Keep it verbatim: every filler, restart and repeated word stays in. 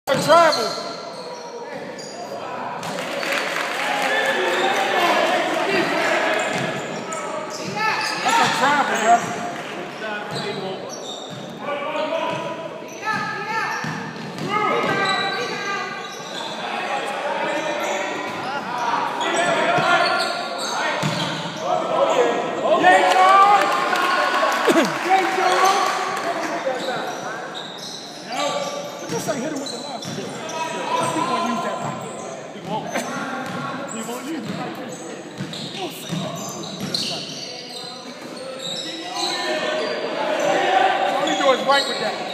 Travel. That's a travel, bro. Just ain't hit him with the left. He won't use that right. He won't. He won't use it right. He won't say that. All he doing is right with that.